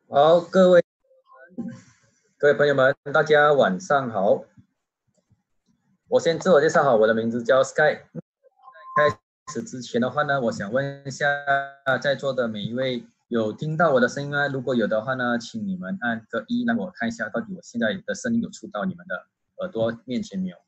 好，各位朋友们，大家晚上好。我先自我介绍好，我的名字叫 Sky。开始之前的话呢，我想问一下在座的每一位，有听到我的声音吗？如果有的话呢，请你们按个一，让我看一下到底我现在的声音有触到你们的耳朵面前没有。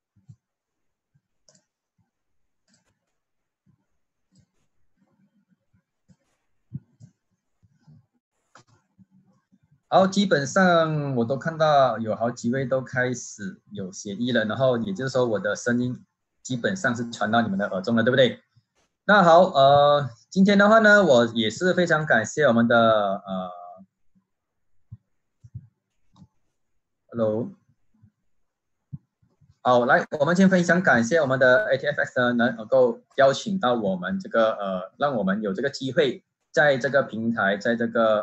好，基本上我都看到有好几位都开始有协议了，然后也就是说我的声音基本上是传到你们的耳中了，对不对？那好，今天的话呢，我也是非常感谢我们的，Hello，好，来，我们先非常感谢我们的 ATFX 呢，能够邀请到我们这个让我们有这个机会在这个平台，在这个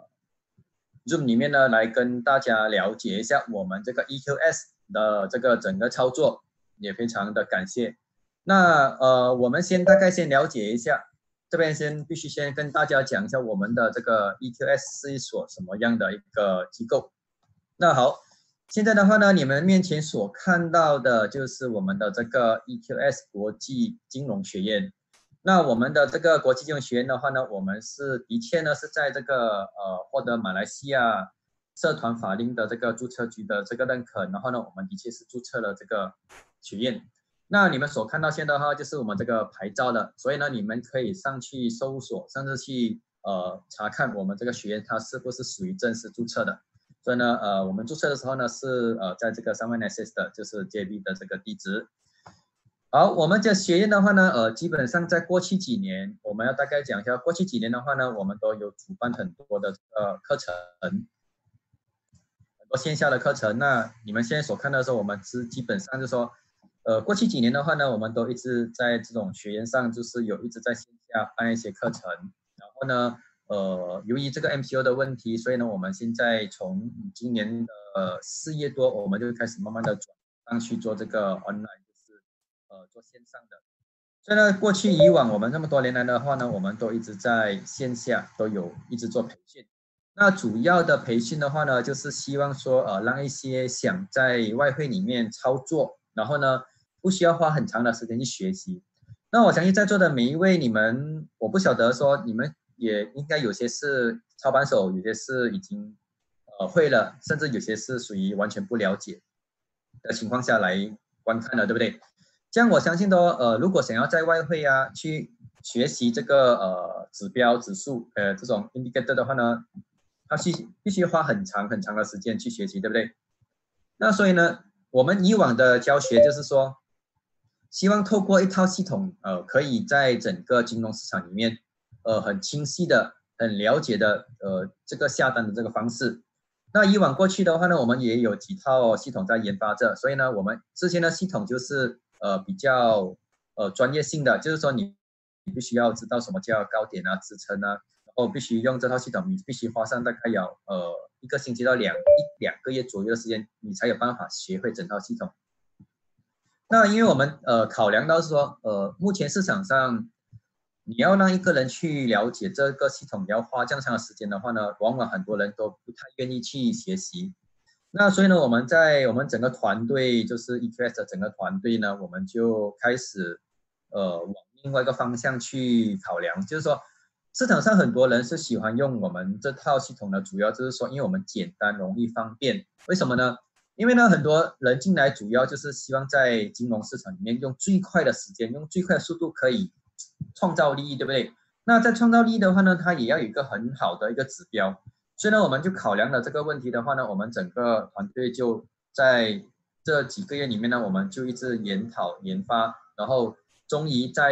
Zoom 里面呢，来跟大家了解一下我们这个 EQS 的这个整个操作，也非常的感谢。那我们大概先了解一下，这边必须先跟大家讲一下我们的这个 EQS 是一所什么样的一个机构。那好，现在的话呢，你们面前所看到的就是我们的这个 EQS 国际金融学院。那我们的这个国际金融学院的话呢，我们的确呢是在这个获得马来西亚社团法令的这个注册局的这个认可，然后呢，我们的确是注册了这个学院。那你们所看到现在的话，就是我们这个牌照了，所以呢，你们可以上去搜索，甚至去查看我们这个学院它是不是属于正式注册的。所以呢，我们注册的时候呢是在这个716的，就是 JB 的这个地址。好，我们这学院的话呢，基本上在过去几年，我们要大概讲一下，过去几年的话呢，我们都有主办很多的课程，很多线下的课程。那你们现在所看到的时候，我们是基本上就是说，过去几年的话呢，我们都一直在这种学院上，就是一直在线下办一些课程。然后呢，由于这个 MCO 的问题，所以呢，我们现在从今年的4月多，我们就开始慢慢的转上去做这个 online，就是做线上的。所以呢，以往我们这么多年来的话呢，我们都一直在线下都有一直做培训。那主要的培训的话呢，就是希望说让一些想在外汇里面操作，然后呢不需要花很长的时间去学习。那我相信在座的每一位你们，我不晓得说你们也应该有些是操盘手，有些是已经会了，甚至有些是属于完全不了解的情况下来观看的，对不对？这样我相信的如果想要在外汇啊去学习这个指标指数这种 indicator 的话呢，它必须花很长很长的时间去学习，对不对？那所以呢，我们以往的教学就是说，希望透过一套系统，可以在整个金融市场里面，很清晰的、很了解的，这个下单的这个方式。那以往过去的话呢，我们也有几套系统在研发着，所以呢，我们之前的系统就是比较专业性的，就是说你必须要知道什么叫高点啊、支撑啊，然后必须用这套系统，你必须花上大概有1个星期到两个月左右的时间，你才有办法学会整套系统。那因为我们考量到是说，目前市场上你要让一个人去了解这个系统，你要花这样长的时间的话呢，往往很多人都不太愿意去学习。那所以呢，我们整个团队，就是 EQS 的整个团队呢，我们就开始往另外一个方向去考量，就是说市场上很多人是喜欢用我们这套系统的，主要就是说，因为我们简单、容易、方便。为什么呢？因为呢，很多人进来主要就是希望在金融市场里面用最快的时间，用最快的速度可以创造利益，对不对？那在创造利益的话呢，它也要有一个很好的一个指标。所以呢，我们就考量了这个问题的话呢，我们整个团队就在这几个月里面呢，我们就一直研讨研发，然后终于在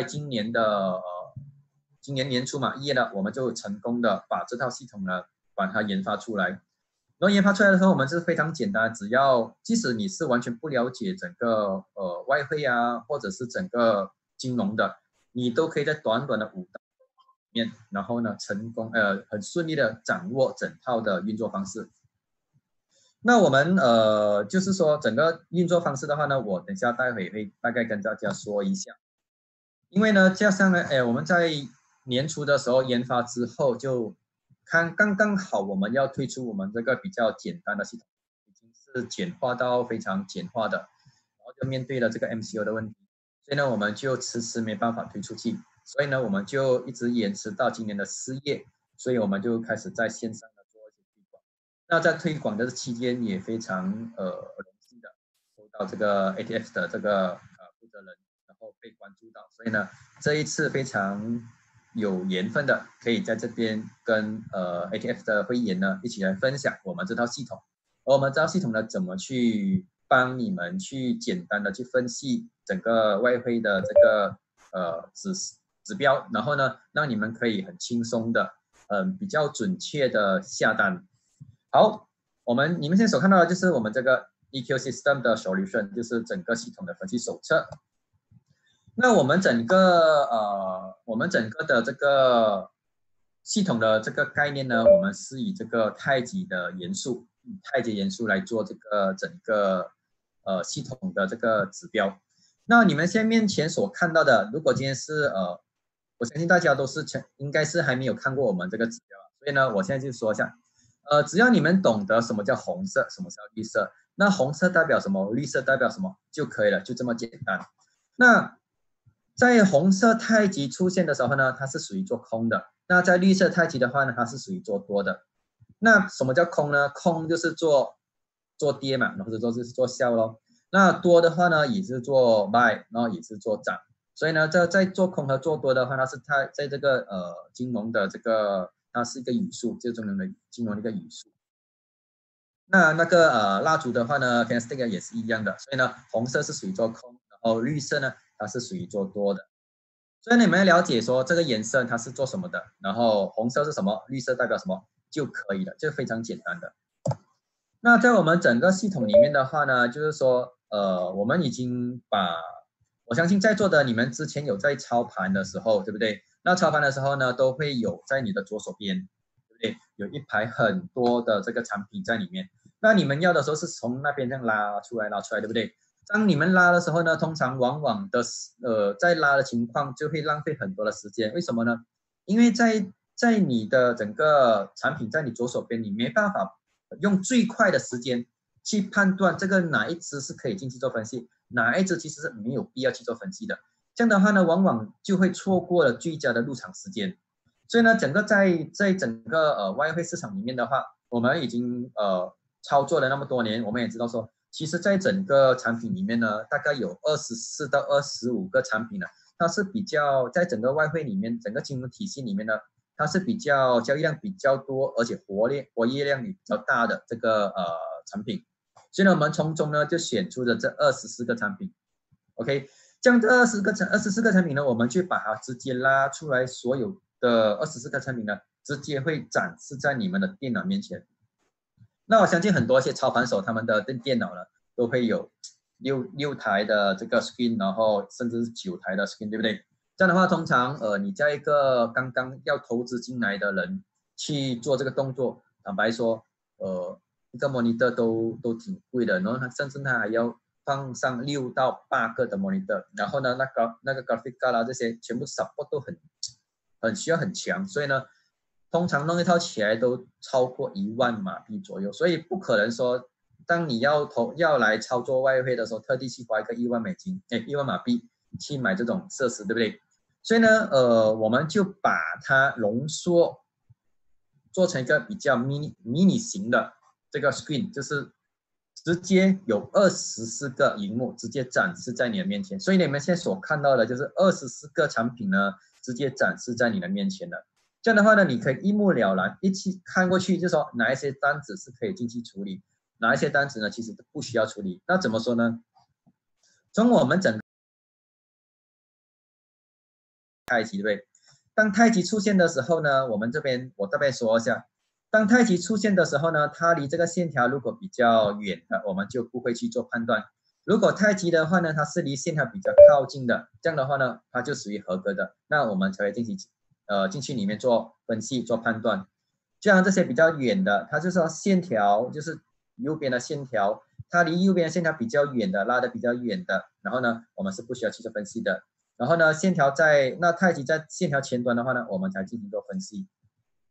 今年年初嘛1月呢，我们就成功的把这套系统呢把它研发出来。然后研发出来的时候，我们是非常简单，即使你是完全不了解整个外汇啊，或者是整个金融的，你都可以在短短的5到面，然后呢很顺利的掌握整套的运作方式。那我们就是说整个运作方式的话呢，我等下待会会大概跟大家说一下。因为呢，加上呢，我们在年初的时候研发之后就刚刚好我们要推出我们这个比较简单的系统，已经是简化到非常简化的，然后就面对了这个 MCO 的问题，所以呢我们就迟迟没办法推出去，所以呢我们就一直延迟到今年的4月，所以我们就开始在线上的做一些推广。那在推广的期间也非常荣幸的收到这个 ATF 的这个负责人，然后被关注到，所以呢这一次非常有缘分的，可以在这边跟ATF 的会员呢一起来分享我们这套系统，而我们这套系统呢怎么去帮你们去简单的去分析整个外汇的这个指标，然后呢让你们可以很轻松的比较准确的下单。好，你们现在所看到的就是我们这个 EQ System 的 solution， 就是整个系统的分析手册。那我们整个的这个系统的这个概念呢，我们是以这个太极的元素来做这个整个系统的这个指标。那你们现在面前所看到的，如果今天是我相信大家都是应该是还没有看过我们这个指标，所以呢，我现在就说一下，只要你们懂得什么叫红色，什么叫绿色，那红色代表什么，绿色代表什么就可以了，就这么简单。那在红色太极出现的时候呢，它是属于做空的；那在绿色太极的话呢，它是属于做多的。那什么叫空呢？空就是做跌嘛，或者说就是做sell咯。那多的话呢，也是做 buy， 然后也是做涨。所以呢，在做空和做多的话，它是在这个金融的这个它是一个语数，就是金融的一个语数。那个蜡烛的话呢 ，candlestick 也是一样的。所以呢，红色是属于做空，然后绿色呢，它是属于做多的。所以你们要了解说这个颜色它是做什么的，然后红色是什么，绿色代表什么就可以了，就非常简单的。那在我们整个系统里面的话呢，就是说我们已经我相信在座的你们之前有在操盘的时候，对不对？那操盘的时候呢，都会有在你的左手边，对不对？有一排很多的这个产品在里面。那你们要的时候是从那边这样拉出来，对不对？当你们拉的时候呢，通常往往的在拉的情况就会浪费很多的时间，为什么呢？因为在你的整个产品在你左手边，你没办法用最快的时间去判断这个哪一只是可以进去做分析，哪一只其实是没有必要去做分析的。这样的话呢，往往就会错过了最佳的入场时间。所以呢，在整个外汇市场里面的话，我们已经操作了那么多年，我们也知道说，其实在整个产品里面呢，大概有24到25个产品呢，它是比较在整个外汇里面，整个金融体系里面呢，它是比较交易量比较多，而且活跃量也比较大的这个产品。所以呢，我们从中呢就选出了这24个产品。OK， 这样这24个产品呢，我们去把它直接拉出来，所有的24个产品呢，直接会展示在你们的电脑面前。那我相信很多一些操盘手他们的电脑呢，都会有六台的这个 screen， 然后甚至是9台的 screen， 对不对？这样的话，通常你叫一个刚刚要投资进来的人去做这个动作，坦白说，一个 monitor 都挺贵的，然后甚至他还要放上6到8个的 monitor， 然后呢，那个 graphic card 这些全部 support 都很需要很强，所以呢，通常弄一套起来都超过1万马币左右，所以不可能说，当你要来操作外汇的时候，特地去花一个1万1万马币去买这种设施，对不对？所以呢，我们就把它浓缩，做成一个比较 mini 型的这个 screen， 就是直接有24个荧幕直接展示在你的面前，所以你们现在所看到的就是24个产品呢，直接展示在你的面前的。这样的话呢，你可以一目了然，一起看过去，就说哪一些单子是可以进去处理，哪一些单子呢，其实不需要处理。那怎么说呢？从我们整个太极，对不对？当太极出现的时候呢，我这边说一下，当太极出现的时候呢，它离这个线条如果比较远的，我们就不会去做判断。如果太极的话呢，它是离线条比较靠近的，这样的话呢，它就属于合格的，那我们才会进去里面做分析、做判断。就像这些比较远的，它就是说线条就是右边的线条，它离右边的线条比较远的，拉的比较远的，然后呢，我们是不需要去做分析的。然后呢，太极在线条前端的话呢，我们才进行做分析。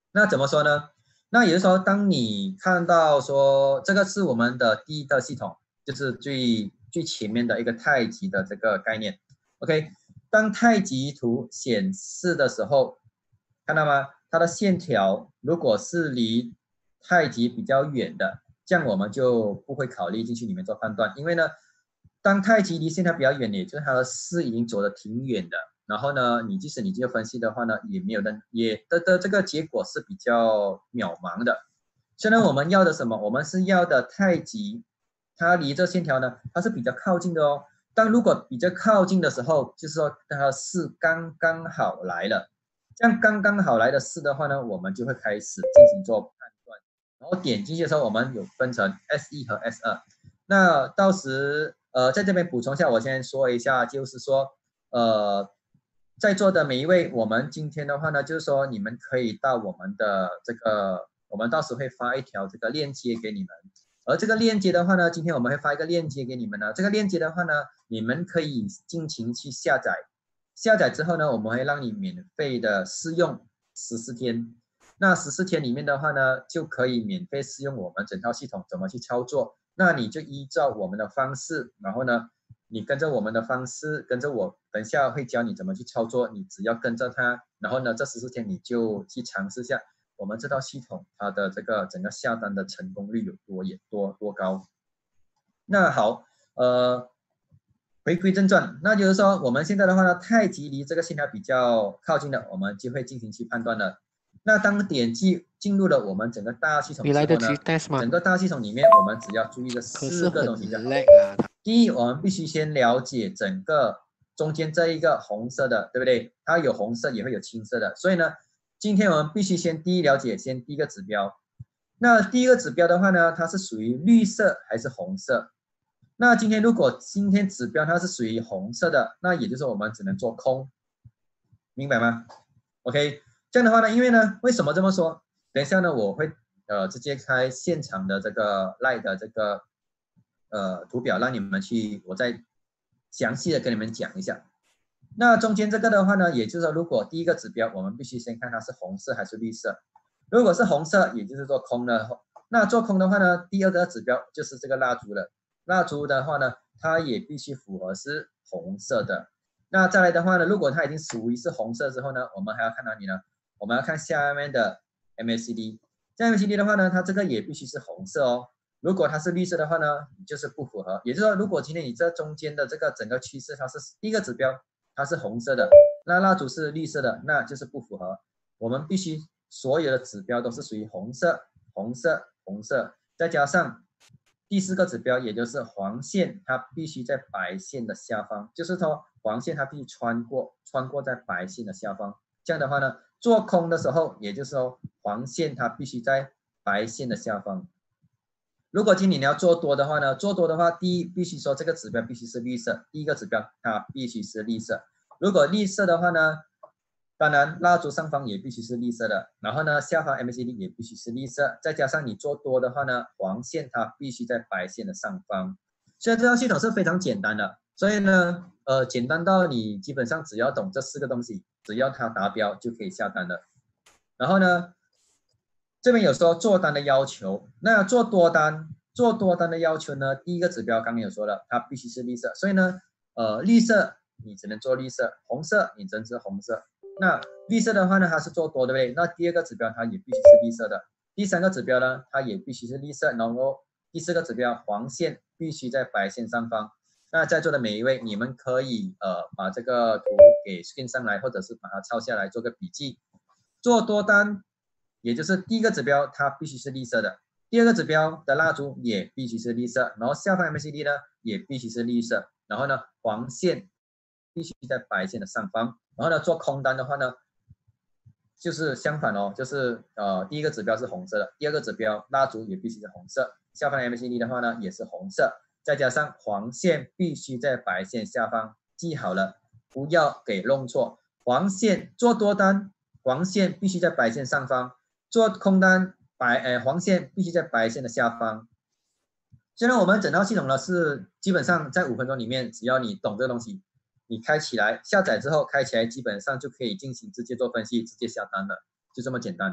那怎么说呢？那也就是说，当你看到说这个是我们的第一个系统，就是最前面的一个太极的这个概念。OK，当太极图显示的时候，看到吗？它的线条如果是离太极比较远的，这样我们就不会考虑进去里面做判断，因为呢，当太极离线条比较远，也就是它的势已经走得挺远的。然后呢，即使你这个分析的话呢，也没有的，这个结果是比较渺茫的。虽然我们要的什么，我们是要的太极，它离这线条呢，它是比较靠近的哦。但如果比较靠近的时候，就是说它的势刚刚好来了，这样刚刚好来的势的话呢，我们就会开始进行做判断。然后点进去的时候，我们有分成 S1 和 S2。那到时在这边补充一下，我先说一下，就是说在座的每一位，我们今天的话呢，就是说你们可以到我们的这个，我们到时会发一条这个链接给你们。而这个链接的话呢，今天我们会发一个链接给你们呢。这个链接的话呢，你们可以尽情去下载。下载之后呢，我们会让你免费的试用14天。那14天里面的话呢，就可以免费试用我们整套系统怎么去操作。那你就依照我们的方式，然后呢，你跟着我们的方式，跟着我，等一下会教你怎么去操作，你只要跟着它，然后呢，这14天你就去尝试一下我们这套系统它的这个整个下单的成功率有多高。那好，回归正传，那就是说我们现在的话呢，太极离这个线条比较靠近的，我们就会进行去判断了。那当点击进入了我们整个大系统你来得及之后呢， test 吗？ 整个大系统里面我们只要注意这可是 4个很东西就好。 累啊。 第一，我们必须先了解整个中间这一个红色的，对不对？它有红色也会有青色的，所以呢，今天我们必须先第一了解先第一个指标。那第一个指标的话呢，它是属于绿色还是红色？那今天如果今天指标它是属于红色的，那也就是我们只能做空，明白吗 ？OK， 这样的话呢，因为呢，为什么这么说？等一下呢，我会直接开现场的这个 Live 的这个图表，让你们去，我再详细的跟你们讲一下。那中间这个的话呢，也就是说，如果第一个指标我们必须先看它是红色还是绿色。如果是红色，也就是做空的。那做空的话呢，第二个指标就是这个蜡烛了。蜡烛的话呢，它也必须符合是红色的。那再来的话呢，如果它已经属于是红色之后呢，我们还要看哪里呢？我们要看下面的 MACD。在 MACD 的话呢，它这个也必须是红色哦。如果它是绿色的话呢，就是不符合。也就是说，如果今天你这中间的这个整个趋势它是第一个指标，它是红色的，那蜡烛是绿色的，那就是不符合。我们必须所有的指标都是属于红色、红色、红色，再加上第4个指标，也就是黄线，它必须在白线的下方，就是说黄线它必须穿过在白线的下方。这样的话呢，做空的时候，也就是说黄线它必须在白线的下方。如果今天你要做多的话呢，做多的话，第一必须说这个指标必须是绿色，第一个指标它必须是绿色。如果绿色的话呢，当然蜡烛上方也必须是绿色的，然后呢下方 MACD 也必须是绿色，再加上你做多的话呢，黄线它必须在白线的上方。所以这套系统是非常简单的，所以呢，简单到你基本上只要懂这4个东西，只要它达标就可以下单了。然后呢，这边有说做单的要求，那做多单的要求呢，第一个指标刚刚有说了，它必须是绿色，所以呢，绿色你只能做绿色，红色你只能是红色。那绿色的话呢，它是做多，对不对？那第2个指标它也必须是绿色的，第3个指标呢，它也必须是绿色，然后第4个指标黄线必须在白线上方。那在座的每一位，你们可以把这个图给 screen 上来，或者是把它抄下来做个笔记。做多单，也就是第一个指标它必须是绿色的，第2个指标的蜡烛也必须是绿色，然后下方 MACD 呢也必须是绿色，然后呢黄线必须在白线的上方，然后呢做空单的话呢，就是相反哦，就是第一个指标是红色的，第2个指标蜡烛也必须是红色，下方 MACD 的话呢也是红色，再加上黄线必须在白线下方，记好了，不要给弄错，黄线做多单，黄线必须在白线上方，做空单黄线必须在白线的下方。现在我们整套系统呢是基本上在5分钟里面，只要你懂这个东西，你开起来下载之后开起来，基本上就可以进行直接做分析，直接下单了，就这么简单。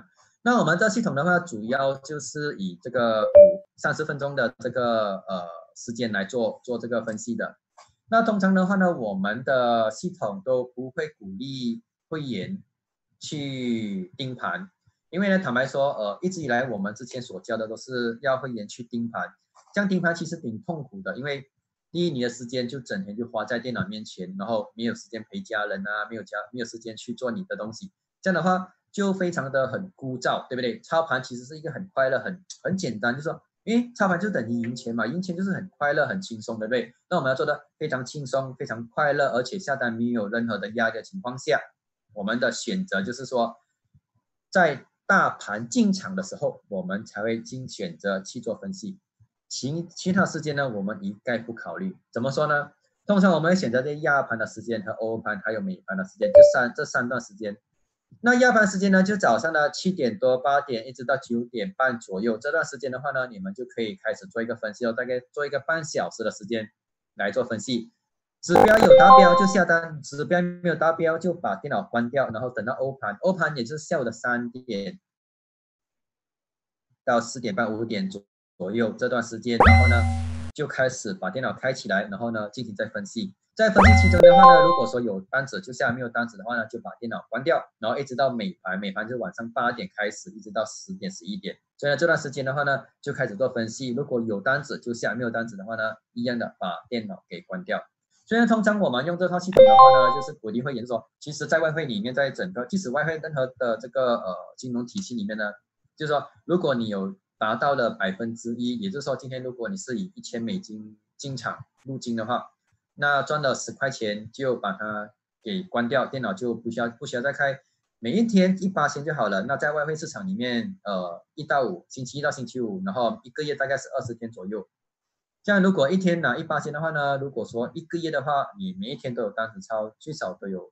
那我们这系统的话，主要就是以这个30分钟的这个时间来做这个分析的。那通常的话呢，我们的系统都不会鼓励会员去盯盘，因为呢，坦白说，一直以来我们之前所教的都是要会员去盯盘，这样盯盘其实挺痛苦的，因为第一，你的时间就整天就花在电脑面前，然后没有时间陪家人啊，没有时间去做你的东西，这样的话就非常的很枯燥，对不对？操盘其实是一个很快乐、很简单，就是说，因为操盘就等于赢钱嘛，赢钱就是很快乐、很轻松，对不对？那我们要做的非常轻松、非常快乐，而且下单没有任何的压力的情况下，我们的选择就是说，在大盘进场的时候，我们才会选择去做分析。其他时间呢，我们一概不考虑。怎么说呢？通常我们会选择在亚盘的时间和欧盘还有美盘的时间，这三段时间。那亚盘时间呢，就早上的7点多、8点一直到9点半左右，这段时间的话呢，你们就可以开始做一个分析，大概做一个半小时的时间来做分析。指标有达标就下单，指标没有达标就把电脑关掉，然后等到欧盘也就是下午的3点到4点半、5点左右这段时间，然后呢就开始把电脑开起来，然后呢进行再分析。在分析期中的话呢，如果说有单子就下，没有单子的话呢，就把电脑关掉，然后一直到美盘就晚上8点开始，一直到10点、11点。所以呢这段时间的话呢，就开始做分析。如果有单子就下，没有单子的话呢，一样的把电脑给关掉。所以通常我们用这套系统的话呢，就是鼓励会员说，其实在外汇里面，在整个即使外汇任何的这个金融体系里面呢，就是说如果你有达到了1%，也就是说今天如果你是以$1000进场入金的话，那赚了10块钱就把它给关掉，电脑就不需要再开，每一天1%就好了。那在外汇市场里面，1到5，星期1到星期5，然后1个月大概是20天左右。这样如果一天拿1%的话呢，如果说1个月的话，你每一天都有单子抄，最少都有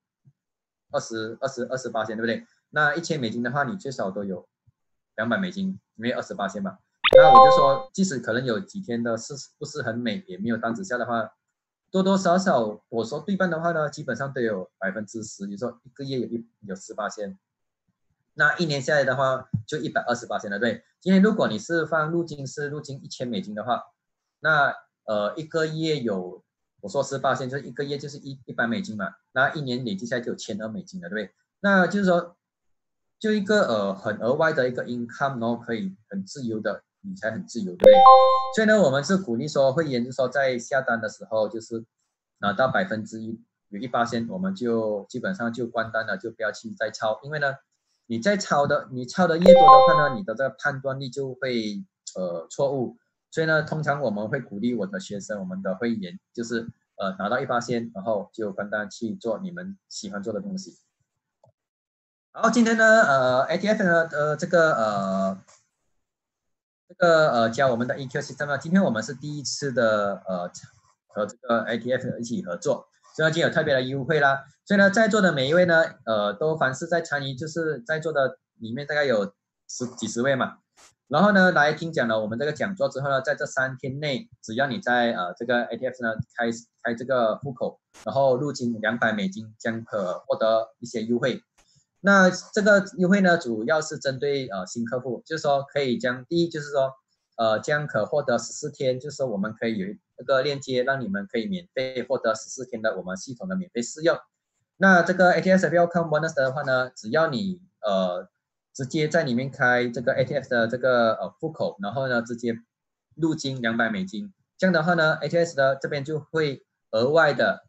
20%，对不对？那$1000的话，你最少都有$200，因为20%嘛。那我就说，即使可能有几天的不是很美，也没有单子下的话，多多少少我说对半的话呢，基本上都有10%，比如说1个月有10%，那一年下来的话就120%了，对。今天如果你是放入金$1000的话，那1个月有我说10%，就是1个月就是$100嘛，那一年累计下来就有$1200了，对不对？那就是说，就一个很额外的一个 income，然后可以很自由的理财，很自由，对不对？所以呢，我们是鼓励说会员，就是说在下单的时候，就是拿到1%有1%，我们就基本上就关单了，就不要去再抄，因为呢，你抄的越多的话呢，你的这个判断力就会错误。所以呢，通常我们会鼓励我的学生，我们的会员就是拿到1%，然后就关单去做你们喜欢做的东西。好，今天呢，ATF 呢教我们的 EQ system 呢，今天我们是第一次的和这个 ATF 一起合作，所以今天有特别的优惠啦。所以呢，在座的每一位呢，都凡是在参与，就是在座的里面大概有几十位嘛。然后呢，来听讲了我们这个讲座之后呢，在这3天内，只要你在这个 ATF 呢开这个户口，然后入金$200，将可获得一些优惠。那这个优惠呢，主要是针对新客户，就是说可以第一就是说将可获得14天，就是说我们可以有一个链接，让你们可以免费获得14天的我们系统的免费试用。那这个 ATS Welcome Bonus 的话呢，只要你直接在里面开这个 ATF 的这个户口，然后呢直接入金$200，这样的话呢 ATS 的这边就会额外的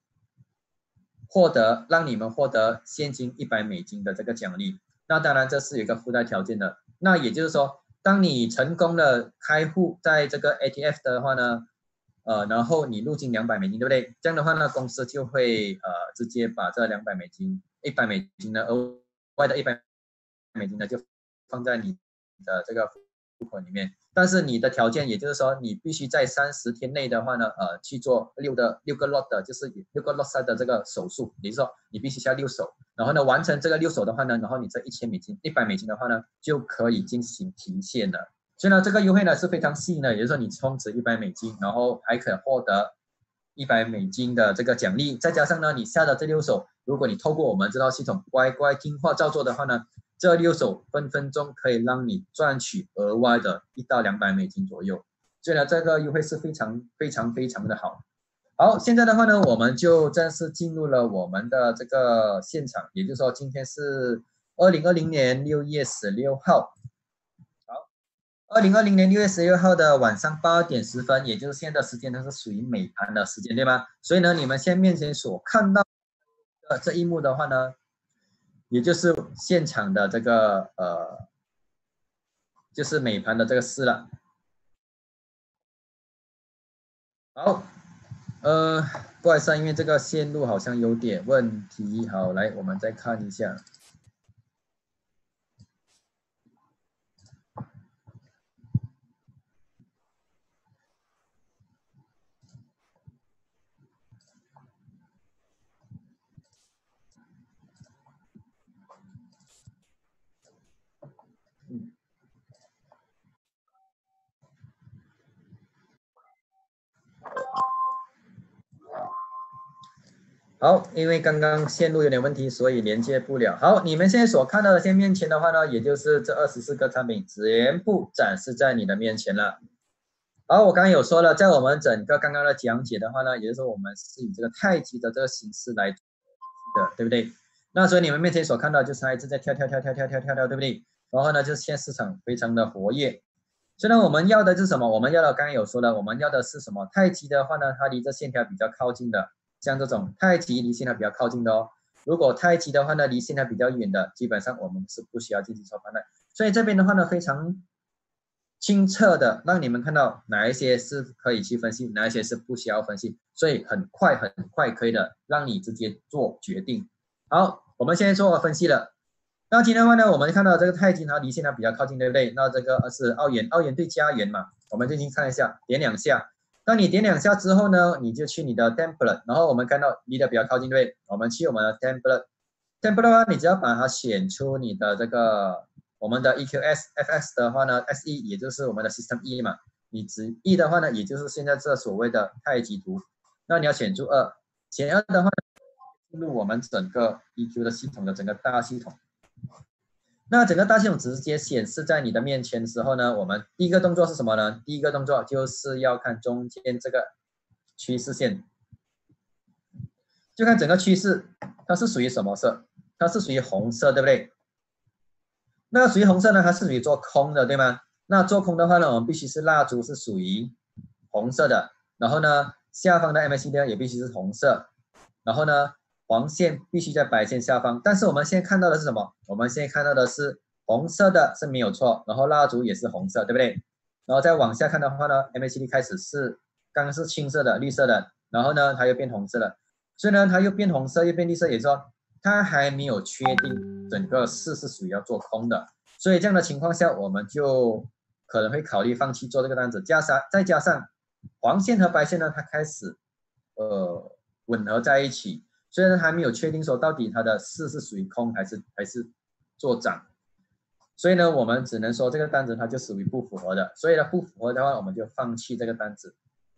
让你们获得现金$100的这个奖励。那当然这是有一个附带条件的，那也就是说，当你成功的开户在这个 ATF 的话呢，然后你入金$200，对不对？这样的话呢，公司就会直接把这$100的额外的$100呢就放在你的这个户口里面。但是你的条件，也就是说，你必须在30天内的话呢，去做6个 lot 的，就是6个 lot size 的这个手术，也就是说，你必须下6手，然后呢，完成这个6手的话呢，然后你这$100的话呢，就可以进行提现了。所以呢，这个优惠呢是非常细的，也就是说，你充值$100，然后还可获得$100的这个奖励，再加上呢，你下的这6手，如果你透过我们这套系统乖乖听话照做的话呢， 这6手分分钟可以让你赚取额外的1到200美金左右，所以呢，这个优惠是非常的好。好，现在的话呢，我们就正式进入了我们的这个现场，也就是说，今天是2020年6月16号。好，2020年6月16号的晚上8点10分，也就是现在的时间，它是属于美盘的时间，对吗？所以呢，你们现在面前所看到的这一幕的话呢，也就是现场的这个就是美盘的这个事了。好，不好意思啊，因为这个线路好像有点问题。好，来，我们再看一下。好，因为刚刚线路有点问题，所以连接不了。好，你们现在所看到的现面前的话呢，也就是这24个产品全部展示在你的面前了。好，我刚刚有说了，在我们整个刚刚的讲解的话呢，也就是说我们是以这个太极的这个形式来的，对不对？那所以你们面前所看到就是它一直在跳，对不对？然后呢，就是现在市场非常的活跃。所以呢，我们要的是什么？我们要的刚刚有说了，我们要的是什么？太极的话呢，它离这线条比较靠近的，像这种太极离线条比较靠近的哦。如果太极的话呢，离线条比较远的，基本上我们是不需要进行做判断。所以这边的话呢，非常清澈的让你们看到哪一些是可以去分析，哪一些是不需要分析，所以很快可以的让你直接做决定。好，我们现在做分析了。那今天的话呢，我们看到这个太极它离线条比较靠近，对不对？那这个是澳元，澳元对加元嘛，我们进行看一下，点2下。当你点2下之后呢，你就去你的 template，然后我们看到离得比较靠近，对不对？我们去我们的 template 的话，你只要把它选出你的这个我们的 EQS、FX 的话呢，SE 也就是我们的 System E 嘛，你指 E 的话呢，也就是现在这所谓的太极图。那你要选出2，选2的话，进入我们整个 EQ 的系统的整个大系统。那整个大系统直接显示在你的面前的时候呢，我们第一个动作是什么呢？第一个动作就是要看中间这个趋势线，就看整个趋势它是属于什么色，它是属于红色，对不对？那属于红色呢，它是属于做空的，对吗？那做空的话呢，我们必须是蜡烛是属于红色的，然后呢，下方的 MACD 呢也必须是红色，然后呢，黄线必须在白线下方。但是我们现在看到的是什么？我们现在看到的是红色的是没有错，然后蜡烛也是红色，对不对？然后再往下看的话呢，MACD 开始是刚刚是青色的、绿色的，然后呢，它又变红色了，所以呢，它又变红色又变绿色，也就是说它还没有确定整个市是属于要做空的，所以这样的情况下，我们就可能会考虑放弃做这个单子，再加上黄线和白线呢，它开始吻合在一起，所以呢还没有确定说到底它的市是属于空还是做涨，所以呢我们只能说这个单子它就属于不符合的，所以呢不符合的话我们就放弃这个单子。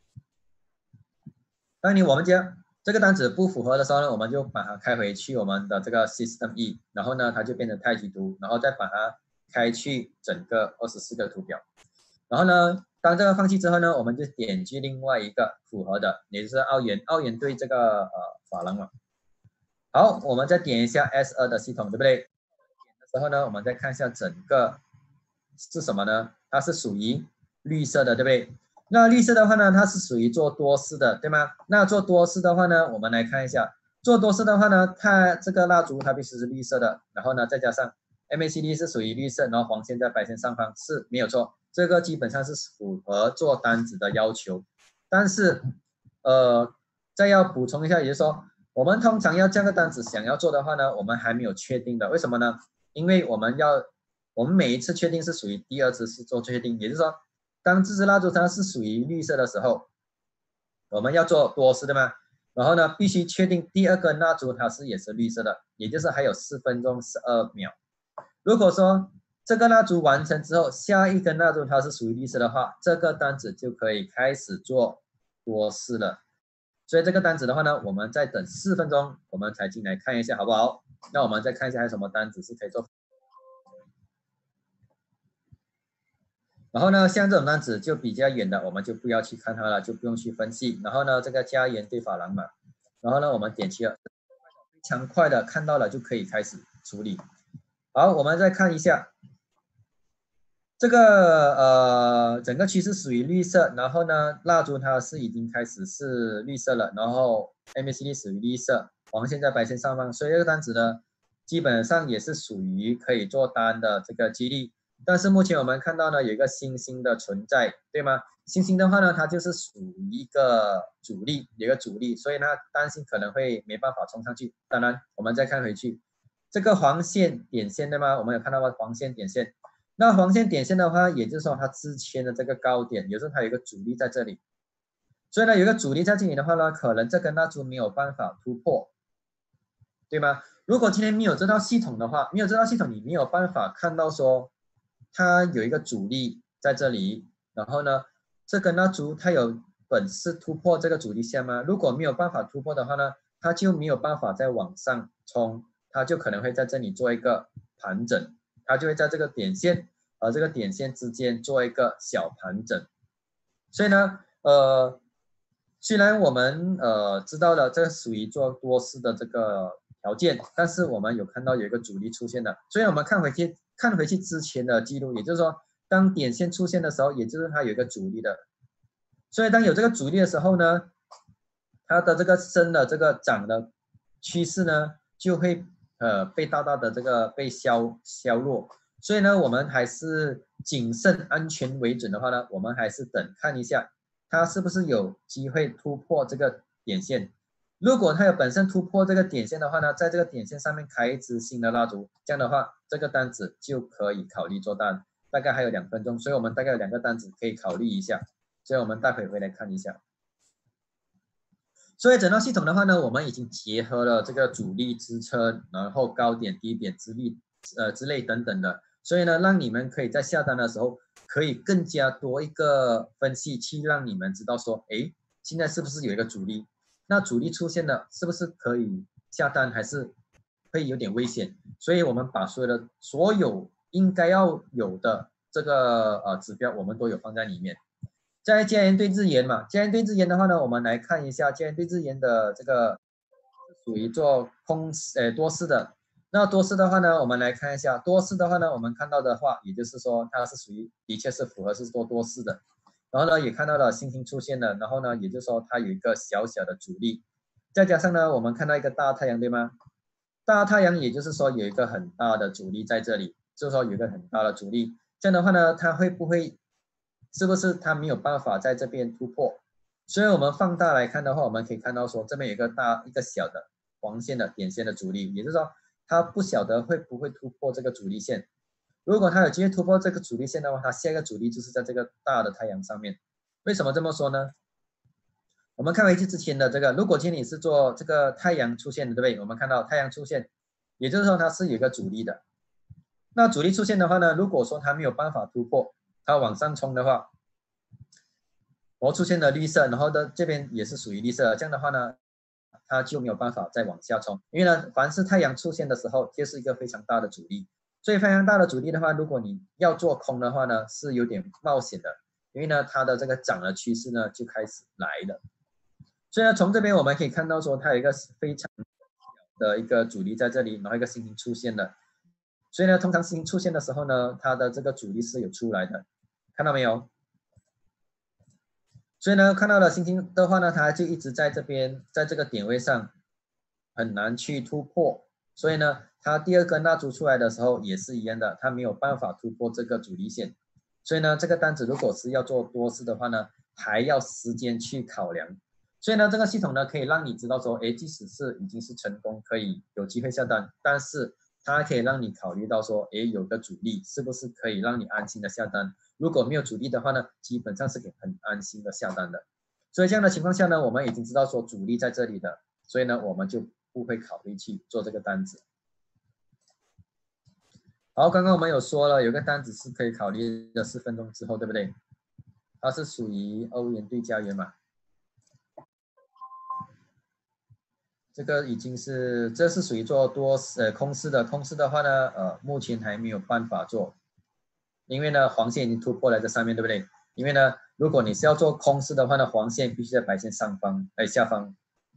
当我们将这个单子不符合的时候呢，我们就把它开回去我们的这个 System E， 然后呢它就变成太极图，然后再把它开去整个24个图表，然后呢当这个放弃之后呢，我们就点击另外一个符合的，也就是澳元对这个法郎了。好，我们再点一下 S2的系统，对不对？点的时候呢，我们再看一下整个是什么呢？它是属于绿色的，对不对？那绿色的话呢，它是属于做多势的，对吗？那做多势的话呢，我们来看一下，做多势的话呢，它这个蜡烛它必须是绿色的，然后呢再加上 MACD 是属于绿色，然后黄线在白线上方是没有错，这个基本上是符合做单子的要求。但是再要补充一下，也就是说，我们通常要这个单子想要做的话呢，我们还没有确定的，为什么呢？因为我们每一次确定是属于第2次是做确定，也就是说，当这支蜡烛它是属于绿色的时候，我们要做多势的嘛，然后呢，必须确定第2根蜡烛它也是绿色的，也就是还有4分钟12秒。如果说这个蜡烛完成之后，下一根蜡烛它是属于绿色的话，这个单子就可以开始做多势了。所以这个单子的话呢，我们再等4分钟，我们才进来看一下，好不好？那我们再看一下还有什么单子是可以做。 然后呢，像这种单子就比较远的，我们就不要去看它了，就不用去分析。然后呢，这个加盐对法郎嘛，然后呢，我们点击了，非常快的看到了就可以开始处理。好，我们再看一下这个整个趋势属于绿色，然后呢，蜡烛它是已经开始是绿色了，然后 MACD 属于绿色，黄线在白线上方，所以这个单子呢，基本上也是属于可以做单的这个几率。但是目前我们看到呢，有一个星星的存在，对吗？星星的话呢，它就是属于一个阻力，有一个阻力，所以呢，担心可能会没办法冲上去。当然，我们再看回去，这个黄线点线对吗？我们有看到吗？黄线点线。那黄线点线的话，也就是说它之前的这个高点，有时候它有一个阻力在这里，所以呢，有一个阻力在这里的话呢，可能这根蜡烛没有办法突破，对吗？如果今天没有这套系统的话，没有这套系统，你没有办法看到说它有一个阻力在这里，然后呢，这根蜡烛它有本事突破这个阻力线吗？如果没有办法突破的话呢，它就没有办法再往上冲，它就可能会在这里做一个盘整。它就会在这个点线和这个点线之间做一个小盘整。所以呢，虽然我们知道了这属于做多势的这个条件，但是我们有看到有一个阻力出现的。所以我们看回去之前的记录，也就是说，当点线出现的时候，也就是它有一个阻力的。所以当有这个阻力的时候呢，它的这个升的这个涨的趋势呢，就会被大大的这个被削弱，所以呢，我们还是谨慎安全为准的话呢，我们还是等看一下它是不是有机会突破这个点线。如果它有本身突破这个点线的话呢，在这个点线上面开一支新的蜡烛，这样的话，这个单子就可以考虑做单。大概还有2分钟，所以我们大概有2个单子可以考虑一下，所以我们待会回来看一下。所以整套系统的话呢，我们已经结合了这个主力支撑，然后高点、低点、支力之类等等的，所以呢，让你们可以在下单的时候可以更加多一个分析，去让你们知道说，哎，现在是不是有一个主力？那主力出现了，是不是可以下单，还是会有点危险？所以我们把所有应该要有的这个指标，我们都有放在里面。在加元对日元嘛，加元对日元的话呢，我们来看一下加元对日元的这个属于做多势的。那多势的话呢，我们来看一下多势的话呢，我们看到的话，也就是说它是属于的确是符合是做多势的。然后呢，也看到了星星出现了，然后呢，也就是说它有一个小小的阻力，再加上呢，我们看到一个大太阳，对吗？大太阳也就是说有一个很大的阻力在这里，就是说有一个很大的阻力。这样的话呢，它会不会是不是它没有办法在这边突破？所以我们放大来看的话，我们可以看到说这边有一个小的黄线的点线的阻力，也就是说它不晓得会不会突破这个阻力线。如果它有机会突破这个阻力线的话，它下一个阻力就是在这个大的太阳上面。为什么这么说呢？我们看回去之前的这个，如果今天你是做这个太阳出现的，对不对？我们看到太阳出现，也就是说它是有一个阻力的。那阻力出现的话呢，如果说它没有办法突破，它往上冲的话，我出现了绿色，然后的这边也是属于绿色，这样的话呢，它就没有办法再往下冲，因为呢，凡是太阳出现的时候，就是一个非常大的阻力，所以非常大的阻力的话，如果你要做空的话呢，是有点冒险的，因为呢，它的这个涨的趋势呢就开始来了，所以呢，从这边我们可以看到说，它有一个非常的一个阻力在这里，然后一个星星出现了，所以呢，通常星星出现的时候呢，它的这个阻力是有出来的，看到没有？所以呢，看到了星星的话呢，它就一直在这边，在这个点位上很难去突破。所以呢，它第二根蜡烛出来的时候也是一样的，它没有办法突破这个阻力线。所以呢，这个单子如果是要做多次的话呢，还要时间去考量。所以呢，这个系统呢可以让你知道说，哎，即使是已经是成功，可以有机会下单，但是它可以让你考虑到说，哎，有个阻力，是不是可以让你安心的下单？如果没有阻力的话呢，基本上是可以很安心的下单的。所以这样的情况下呢，我们已经知道说阻力在这里的，所以呢，我们就不会考虑去做这个单子。好，刚刚我们有说了，有个单子是可以考虑的，4分钟之后，对不对？它是属于欧元对加元嘛？这个已经是，这是属于做空式的，空式的话呢，目前还没有办法做。 因为呢黄线已经突破了这上面，对不对？因为呢，如果你是要做空式的话呢，黄线必须在白线上方，下方。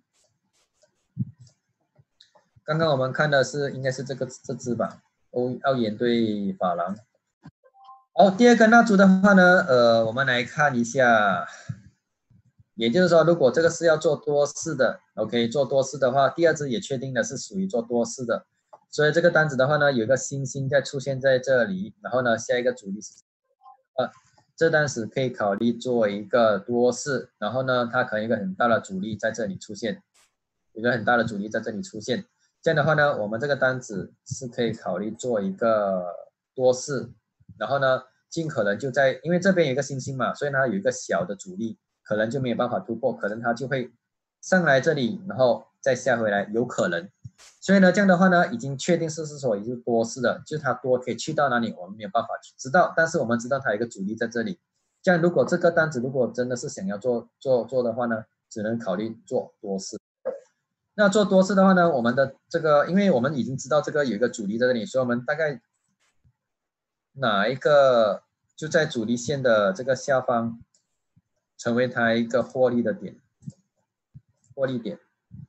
刚刚我们看的是应该是这只吧，澳元对法郎。好，第二根蜡烛的话呢，我们来看一下，也就是说，如果这个是要做多式的 ，OK， 做多式的话，第二只也确定的是属于做多式的，所以这个单子的话呢，有一个星星在出现在这里，然后呢，下一个主力是，这单子可以考虑做一个多式，然后呢，它可能有一个很大的阻力在这里出现，有一个很大的阻力在这里出现，这样的话呢，我们这个单子是可以考虑做一个多式，然后呢，尽可能就在，因为这边有一个星星嘛，所以它有一个小的阻力，可能就没有办法突破，可能它就会上来这里，然后再下回来，有可能。所以呢，这样的话呢，已经确定是说已经多式的，就是它多可以去到哪里，我们没有办法去知道，但是我们知道它有一个阻力在这里。这样如果这个单子如果真的是想要做的话呢，只能考虑做多式。那做多式的话呢，我们的这个，因为我们已经知道这个有一个阻力在这里，所以我们大概哪一个就在阻力线的这个下方，成为它一个获利的点，获利点。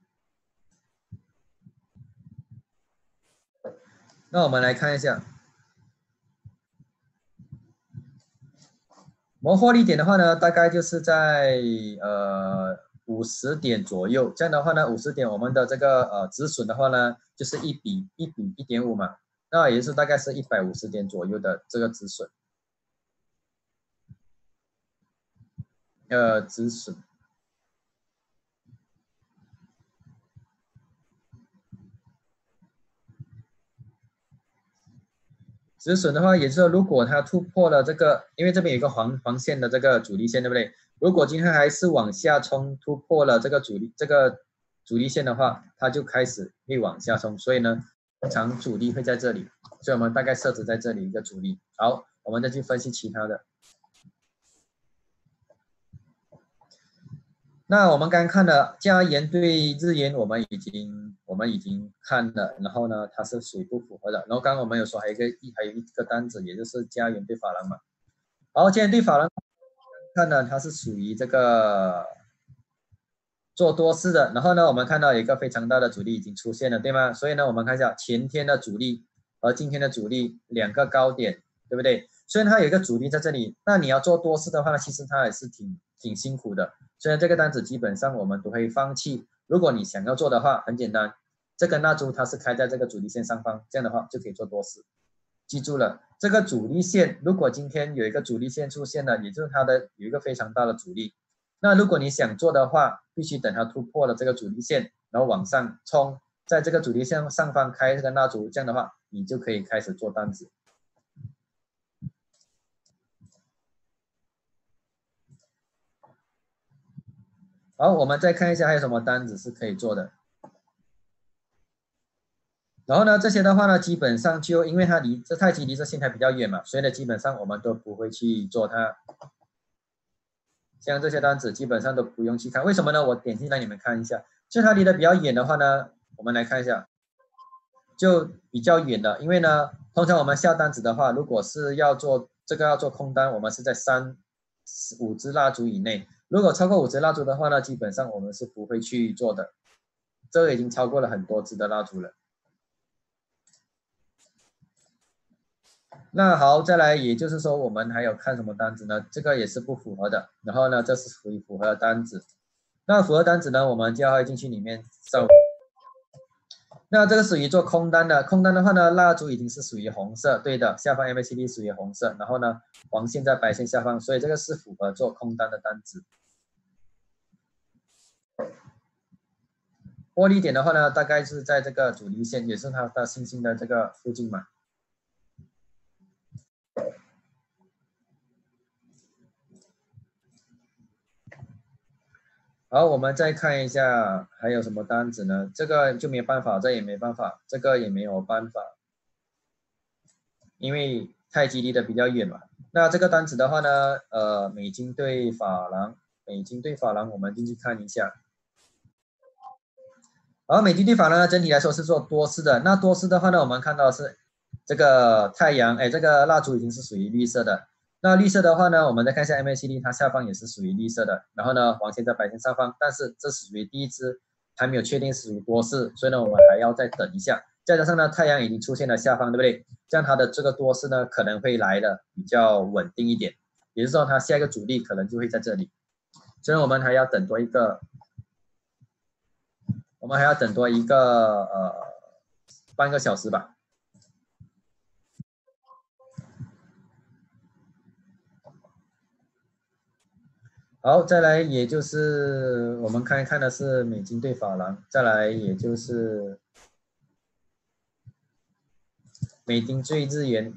那我们来看一下，我们获利点的话呢，大概就是在50点左右。这样的话呢，50点我们的这个止损的话呢，就是1比1.5嘛，那也是大概是150点左右的这个止损。止损。止损的话，也就是说，如果它突破了这个，因为这边有一个黄线的这个阻力线，对不对？如果今天还是往下冲，突破了这个阻力线的话，它就开始会往下冲，所以呢，通常阻力会在这里，所以我们大概设置在这里一个阻力。好，我们再去分析其他的。那我们刚刚看了加元对日元，我们已经看了，然后呢，它是属于不符合的。然后刚刚我们有说还有一个单子，也就是加元对法郎嘛。好，加元对法郎看呢，它是属于这个做多式的。然后呢，我们看到有一个非常大的阻力已经出现了，对吗？所以呢，我们看一下前天的阻力和今天的阻力两个高点，对不对？虽然它有一个阻力在这里，那你要做多式的话呢，其实它也是挺辛苦的。虽然这个单子基本上我们都会放弃，如果你想要做的话，很简单，这根蜡烛它是开在这个阻力线上方，这样的话就可以做多式。记住了，这个阻力线，如果今天有一个阻力线出现了，也就是它的有一个非常大的阻力。那如果你想做的话，必须等它突破了这个阻力线，然后往上冲，在这个阻力线上方开这个蜡烛，这样的话，你就可以开始做单子。好，我们再看一下还有什么单子是可以做的。然后呢，这些的话呢，基本上就因为它太极离这线台比较远嘛，所以呢，基本上我们都不会去做它。像这些单子基本上都不用去看，为什么呢？我点进来你们看一下，就它离得比较远的话呢，我们来看一下，就比较远的，因为呢，通常我们下单子的话，如果是要做空单，我们是在5支蜡烛以内，如果超过5支蜡烛的话呢，基本上我们是不会去做的，这个已经超过了很多支的蜡烛了。那好，再来，也就是说，我们还有看什么单子呢？这个也是不符合的。然后呢，这是属于符合的单子。那符合单子呢，我们就要进去里面搜。那这个属于做空单的，空单的话呢，蜡烛已经是属于红色，对的，下方 MACD 属于红色，然后呢，黄线在白线下方，所以这个是符合做空单的单子。获利点的话呢，大概是在这个主力线，也是它的星星的这个附近嘛。好，我们再看一下还有什么单子呢？这个就没办法，这也没办法，这个也没有办法，因为太极离得比较远嘛。那这个单子的话呢，美金对法郎，我们进去看一下。好，美金对法郎呢，整体来说是做多式的。那多式的话呢，我们看到是这个太阳，哎，这个蜡烛已经是属于绿色的。那绿色的话呢，我们再看一下 MACD，它下方也是属于绿色的。然后呢，黄线在白线上方，但是这是属于第一支，还没有确定是属于多势，所以呢，我们还要再等一下。再加上呢，太阳已经出现了下方，对不对？这样它的这个多势呢，可能会来的比较稳定一点，也就是说，它下一个阻力可能就会在这里。所以我们还要等多一个，半个小时吧。好，再来也就是我们看一看的是美金对法郎，再来也就是美金对日元。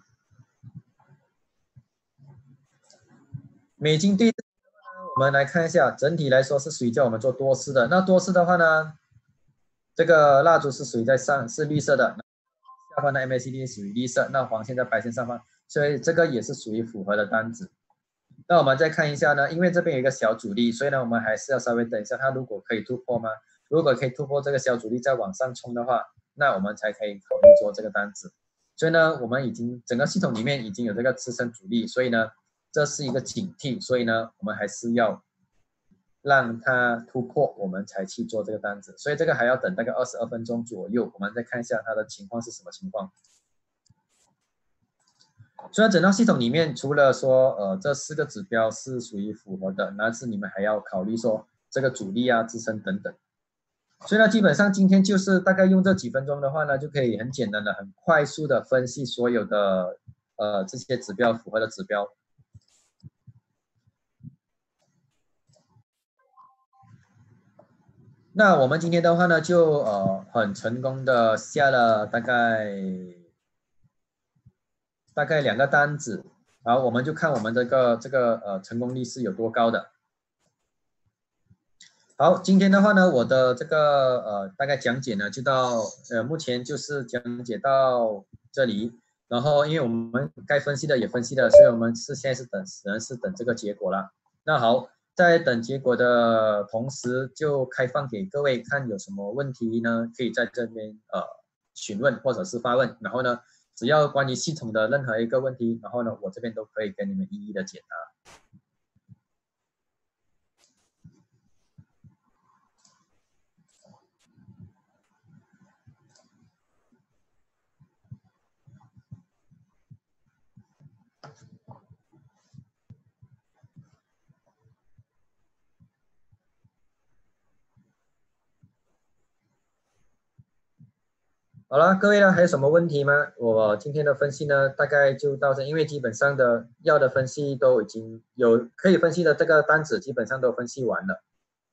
美金对日元我们来看一下，整体来说是属于叫我们做多势的。那多势的话呢，这个蜡烛是属于在上是绿色的，下方的 MACD 属于绿色，那黄线在白线上方，所以这个也是属于符合的单子。那我们再看一下呢，因为这边有一个小阻力，所以呢，我们还是要稍微等一下，它如果可以突破吗？如果可以突破这个小阻力再往上冲的话，那我们才可以考虑做这个单子。所以呢，我们已经整个系统里面已经有这个支撑阻力，所以呢，这是一个警惕，所以呢，我们还是要让它突破，我们才去做这个单子。所以这个还要等大概22分钟左右，我们再看一下它的情况是什么情况。虽然整套系统里面，除了说这4个指标是属于符合的，但是你们还要考虑说这个阻力啊、支撑等等。所以呢，基本上今天就是大概用这几分钟的话呢，就可以很简单的、很快速的分析所有的这些指标符合的指标。那我们今天的话呢，就很成功的下了大概2个单子，然后我们就看我们这个成功率是有多高的。好，今天的话呢，我的这个大概讲解呢就到目前就是讲解到这里。然后因为我们该分析的也分析了，所以我们现在是只能是等这个结果了。那好，在等结果的同时，就开放给各位看有什么问题呢，可以在这边询问或者是发问。然后呢，只要关于系统的任何一个问题，然后呢，我这边都可以跟你们一一的解答。好了，各位呢，还有什么问题吗？我今天的分析呢，大概就到这，因为基本上的要的分析都已经有可以分析的这个单子，基本上都分析完了。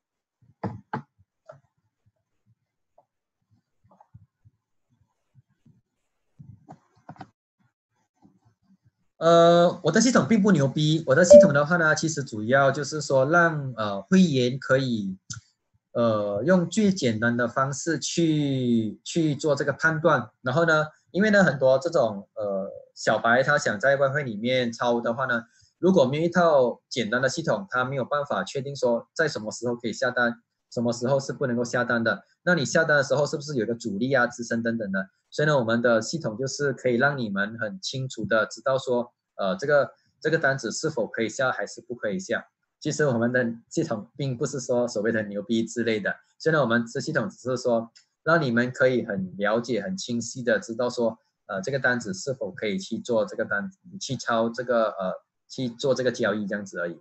我的系统并不牛逼，我的系统的话呢，其实主要就是说让会员可以用最简单的方式去做这个判断，然后呢，因为呢很多这种小白他想在外汇里面抄的话呢，如果没有一套简单的系统，他没有办法确定说在什么时候可以下单，什么时候是不能够下单的。那你下单的时候是不是有一个阻力啊、支撑等等的？所以呢，我们的系统就是可以让你们很清楚的知道说，这个单子是否可以下还是不可以下。其实我们的系统并不是说所谓的牛逼之类的，所以呢，我们这系统只是说让你们可以很了解、很清晰的知道说，这个单子是否可以去做这个单子，去抄这个去做这个交易这样子而已。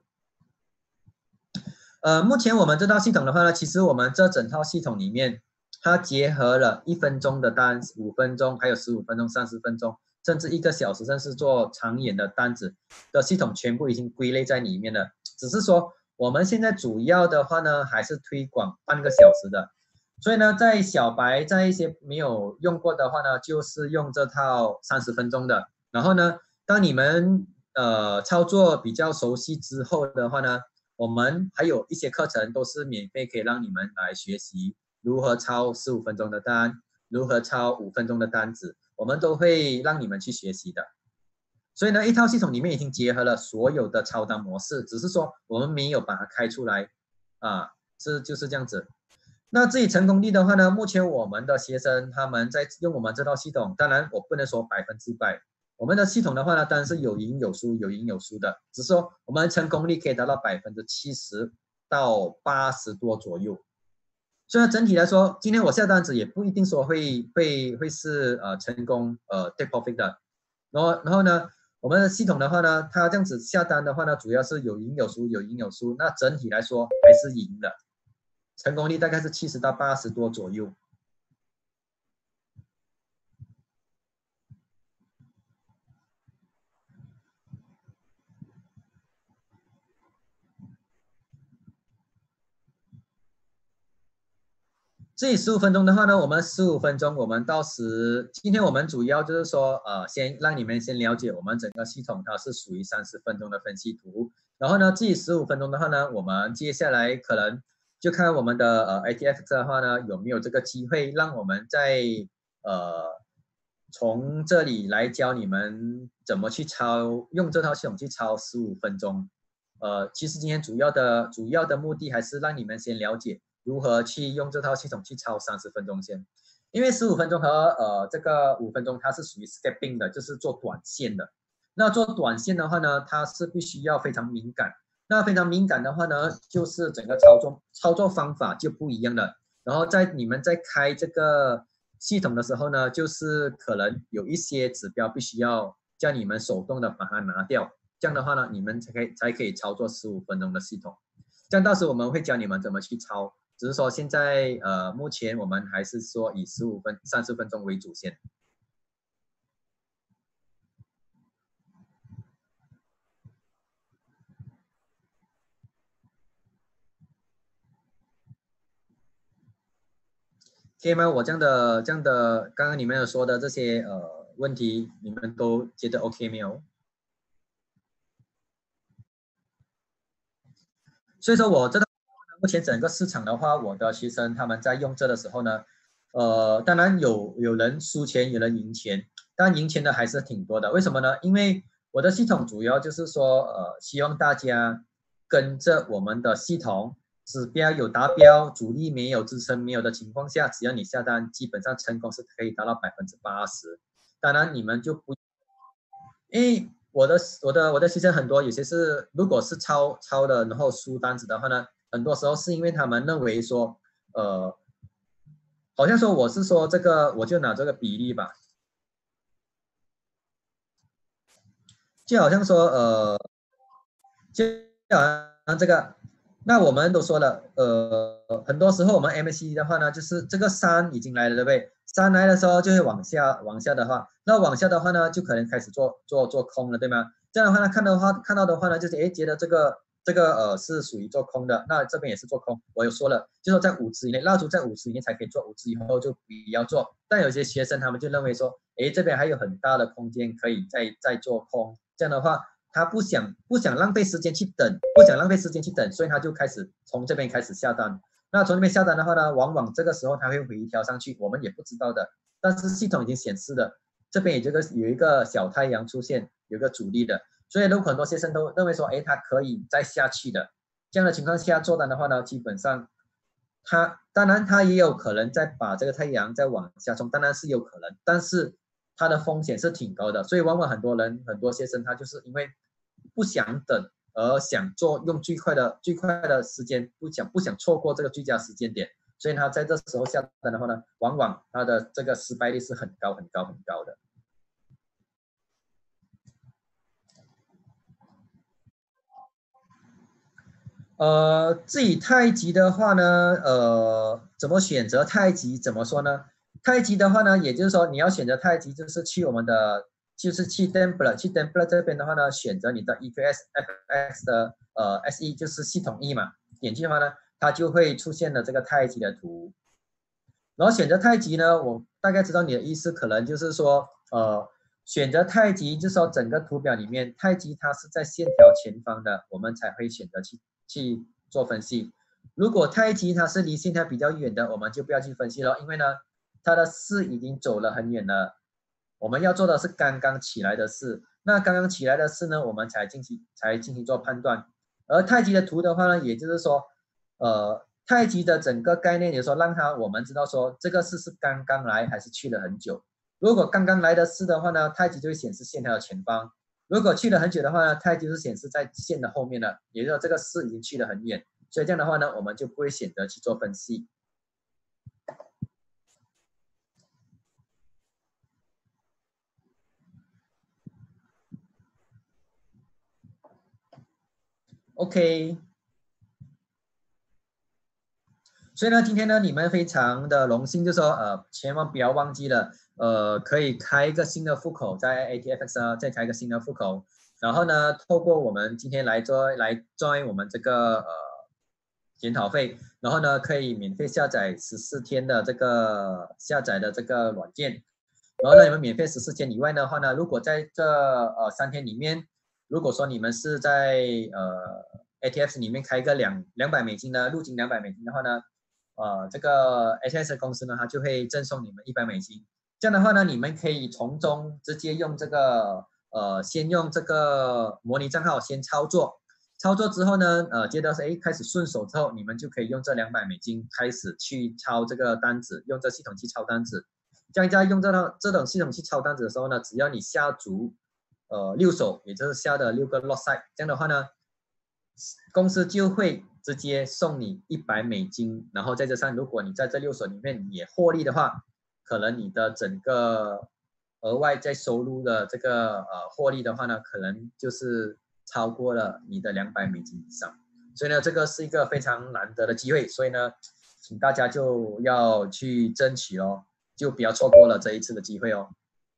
目前我们这套系统的话呢，其实我们这整套系统里面，它结合了1分钟的单、5分钟，还有15分钟、30分钟，甚至1个小时，甚至做长远的单子的系统，全部已经归类在里面了。只是说我们现在主要的话呢，还是推广半个小时的。所以呢，在小白在一些没有用过的话呢，就是用这套30分钟的。然后呢，当你们操作比较熟悉之后的话呢，我们还有一些课程都是免费，可以让你们来学习如何抄15分钟的单，如何抄5分钟的单子，我们都会让你们去学习的。所以呢，一套系统里面已经结合了所有的抄单模式，只是说我们没有把它开出来啊，就是这样子。 那至于成功率的话呢，目前我们的学生他们在用我们这套系统，当然我不能说100%，我们的系统的话呢，当然是有赢有输，有赢有输的，只是说我们成功率可以达到70%到80多左右。虽然整体来说，今天我下单子也不一定说会是成功take profit 的，然后呢，我们的系统的话呢，它这样子下单的话呢，主要是有赢有输，有赢有输，那整体来说还是赢的。成功率大概是70到80多左右。至于15分钟的话呢，我们15分钟，我们到时今天我们主要就是说，先让你们先了解我们整个系统，它是属于30分钟的分析图。然后呢，至于15分钟的话呢，我们接下来可能就看我们的ATF 的话呢，有没有这个机会让我们在从这里来教你们怎么去抄，用这套系统去抄15分钟。其实今天主要的目的还是让你们先了解如何去用这套系统去抄30分钟先，因为15分钟和这个5分钟它是属于 skipping 的，就是做短线的。那做短线的话呢，它是必须要非常敏感。那非常敏感的话呢，就是整个操作方法就不一样了。然后你们在开这个系统的时候呢，就是可能有一些指标必须要叫你们手动的把它拿掉。这样的话呢，你们才可以操作15分钟的系统。这样到时我们会教你们怎么去抄，只是说现在目前我们还是说以30分钟为主先。可以吗？我这样的，刚刚你们有说的这些问题，你们都觉得 OK 没有？所以说我这目前整个市场的话，我的学生他们在用这的时候呢，当然有人输钱，有人赢钱，但赢钱的还是挺多的。为什么呢？因为我的系统主要就是说，希望大家跟着我们的系统，指标有达标，主力没有支撑没有的情况下，只要你下单，基本上成功是可以达到80%。当然你们就不因为我的学生很多，有些是如果是抄的，然后输单子的话呢，很多时候是因为他们认为说，呃，好像说我是说这个，我就拿这个比例吧，就好像说就好像这个，那我们都说了，很多时候我们 MACD 的话呢，就是这个山已经来了，对不对？山来的时候就会往下的话，那往下的话呢，就可能开始做空了，对吗？这样的话呢，看到的话呢，就是觉得这个是属于做空的，那这边也是做空。我有说了，就说在5只以内，蜡烛在5只以内才可以做，5只以后就不要做。但有些学生他们就认为说，这边还有很大的空间可以再做空，这样的话他不想浪费时间去等，所以他就开始从这边开始下单。那从这边下单的话呢，往往这个时候他会回调上去，我们也不知道的。但是系统已经显示了，这边有一个小太阳出现，有一个阻力的。所以如果很多学生都认为说，他可以再下去的，这样的情况下做单的话呢，基本上当然他也有可能再把这个太阳再往下冲，当然是有可能，但是它的风险是挺高的，所以往往很多学生他就是因为不想等，而想用最快的时间，不想错过这个最佳时间点，所以他在这时候下单的话呢，往往他的这个失败率是很高的。至于太极的话呢，怎么选择太极？怎么说呢？太极的话呢，也就是说你要选择太极，就是去我们的，就是去 Templar 这边的话呢，选择你的 EQS FX 的SE，就是系统 E 嘛，点击的话呢，它就会出现了这个太极的图。然后选择太极呢，我大概知道你的意思，可能就是说，选择太极，就是说整个图表里面，太极它是在线条前方的，我们才会选择去做分析。如果太极它是离线条比较远的，我们就不要去分析了，因为呢，它的势已经走了很远了。我们要做的是刚刚起来的势，那刚刚起来的势呢，我们才进行做判断。而太极的图的话呢，也就是说， 太极的整个概念，有时候让我们知道说这个是刚刚来还是去了很久。如果刚刚来的是的话呢，太极就会显示线条的前方；如果去了很久的话呢，太极是显示在线的后面的，也就是说这个是已经去了很远。所以这样的话呢，我们就不会选择去做分析。OK。所以呢，今天呢，你们非常的荣幸，就说千万不要忘记了，可以开一个新的户口在 ATFX 呢，再开一个新的户口，然后呢，透过我们今天来join 我们这个检讨会，然后呢，可以免费下载14天的这个下载的这个软件，然后呢，你们免费14天以外的话呢，如果在这3天里面，如果说你们是在ATF 里面开一个$200的入境$200的话呢，这个 HS 公司呢，它就会赠送你们$100。这样的话呢，你们可以从中直接用这个先用这个模拟账号先操作，操作之后呢，觉得开始顺手之后，你们就可以用这$200开始去抄这个单子，用这系统去抄单子。这样在用这种系统去抄单子的时候呢，只要你下足6手，也就是下的6个 lot size， 这样的话呢，公司就会直接送你$100，然后再加上如果你在这6手里面也获利的话，可能你的整个额外再收入的这个获利的话呢，可能就是超过了你的$200以上。所以呢，这个是一个非常难得的机会，所以呢，请大家就要去争取哦，就不要错过了这一次的机会哦。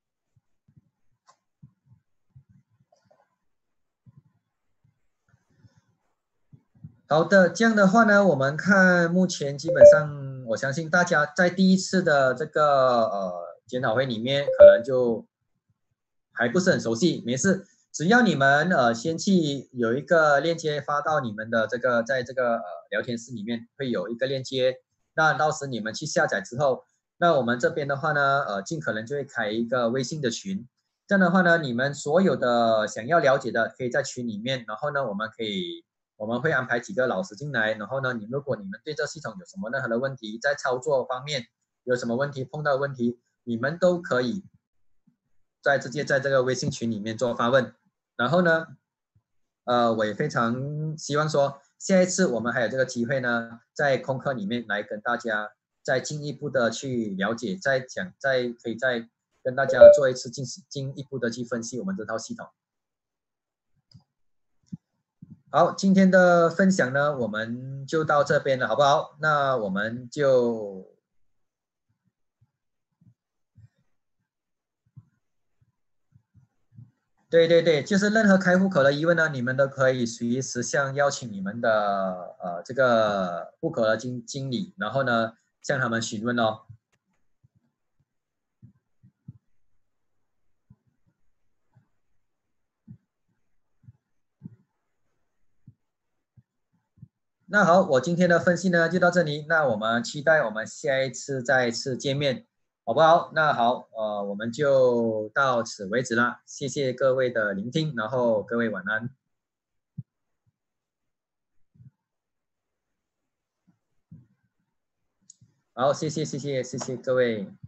好的，这样的话呢，我们看目前基本上，我相信大家在第一次的这个检讨会里面，可能就还不是很熟悉，没事，只要你们先去有一个链接发到你们的这个在这个聊天室里面会有一个链接，那到时你们去下载之后，那我们这边的话呢，尽可能就会开一个微信的群，这样的话呢，你们所有的想要了解的可以在群里面，然后呢，我们会安排几个老师进来，然后呢，如果你们对这系统有什么任何的问题，在操作方面有什么问题碰到问题，你们都可以直接在这个微信群里面做发问。然后呢，我也非常希望说，下一次我们还有这个机会呢，在空课里面来跟大家再进一步的去了解，可以再跟大家做一次进一步的去分析我们这套系统。好，今天的分享呢，我们就到这边了，好不好？那我们就对对对，就是任何开户口的疑问呢，你们都可以随时邀请你们的这个户口的经理，然后呢向他们询问哦。那好，我今天的分析呢就到这里，那我们期待我们下一次再次见面，好不好？那好，我们就到此为止啦，谢谢各位的聆听，然后各位晚安。好，谢谢各位。